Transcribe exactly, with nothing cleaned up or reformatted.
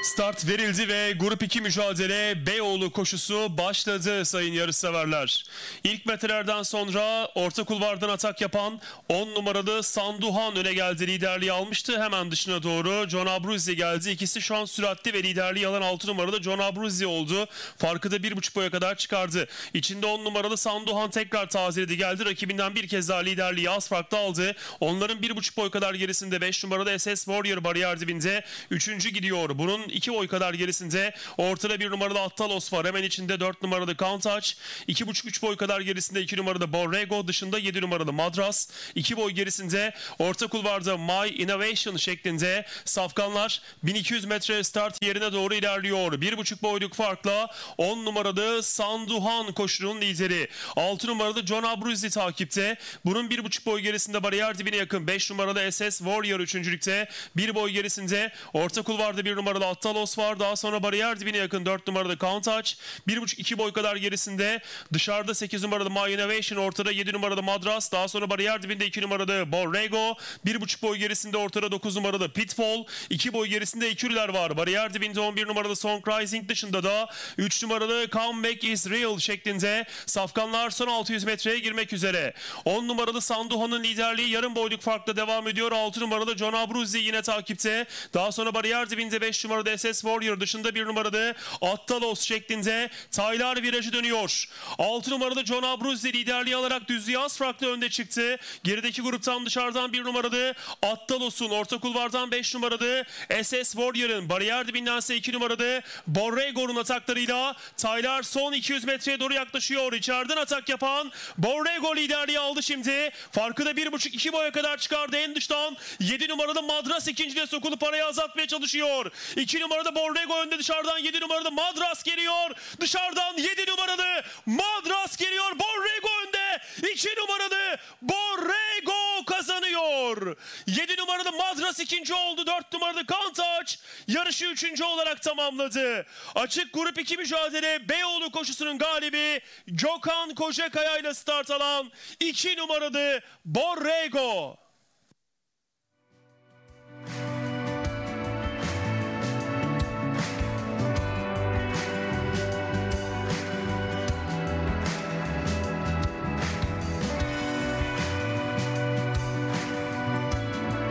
Start verildi ve Grup iki mücadele Beyoğlu koşusu başladı sayın yarışseverler. İlk metrelerden sonra orta kulvardan atak yapan on numaralı Sanduhan öne geldi, liderliği almıştı. Hemen dışına doğru John Abruzzi geldi. İkisi şu an süratli ve liderliği alan altı numaralı John Abruzzi oldu. Farkı da bir buçuk boya kadar çıkardı. İçinde on numaralı Sanduhan tekrar tazeledi geldi. Rakibinden bir kez daha liderliği az farklı aldı. Onların bir buçuk boy kadar gerisinde beş numaralı S S Warrior bariyer dibinde üçüncü gidiyor. Bunun iki boy kadar gerisinde ortada bir numaralı Attalos var. Hemen içinde dört numaralı Countach. iki buçuk üç boy kadar gerisinde iki numaralı Borrego. Dışında yedi numaralı Madras. iki boy gerisinde orta kulvarda My Innovation şeklinde safkanlar bin iki yüz metre start yerine doğru ilerliyor. bir buçuk boyluk farkla on numaralı Sanduhan koşunun lideri. altı numaralı John Abruzzi takipte. Bunun bir buçuk boy gerisinde bariyer dibine yakın beş numaralı S S Warrior üçüncülükte. bir boy gerisinde orta kulvarda bir numaralı Attalos var. Daha sonra bariyer dibine yakın dört numaralı Countach. bir buçuk iki boy kadar gerisinde dışarıda sekiz numaralı My Innovation, ortada yedi numaralı Madras. Daha sonra bariyer dibinde iki numaralı Borrego. bir buçuk boy gerisinde ortada dokuz numaralı Pitfall. iki boy gerisinde Ekürler var. Bariyer dibinde on bir numaralı Song Rising, dışında da üç numaralı Comeback is Real şeklinde safkanlar son altı yüz metreye girmek üzere. on numaralı Sanduhan'ın liderliği yarım boyluk farkla devam ediyor. altı numaralı John Abruzzi yine takipte. Daha sonra bariyer dibinde beş numaralı S S Warrior, dışında bir numaralı Attalos şeklinde Taylar virajı dönüyor. altı numaralı John Abruzzi liderliği alarak düzlüğe az farklı önde çıktı. Gerideki gruptan dışarıdan bir numaralı Attalos'un, orta kulvardan beş numaralı S S Warrior'ın, bariyer dibindense iki numaralı Borrego'nun ataklarıyla Taylar son iki yüz metreye doğru yaklaşıyor. İçeriden atak yapan Borrego liderliği aldı şimdi. Farkı da bir buçuk iki boya kadar çıkardı. En dıştan yedi numaralı Madras ikinciliğe sokulup parayı azaltmaya çalışıyor. iki numaralı Borrego önde, dışarıdan yedi numaralı Madras geliyor. Dışarıdan yedi numaralı Madras geliyor. Borrego önde. iki numaralı Borrego kazanıyor. yedi numaralı Madras ikinci oldu. dört numaralı Countach yarışı üçüncü olarak tamamladı. Açık grup iki mücadele Beyoğlu koşusunun galibi Gökhan Kocakaya ile start alan iki numaralı Borrego.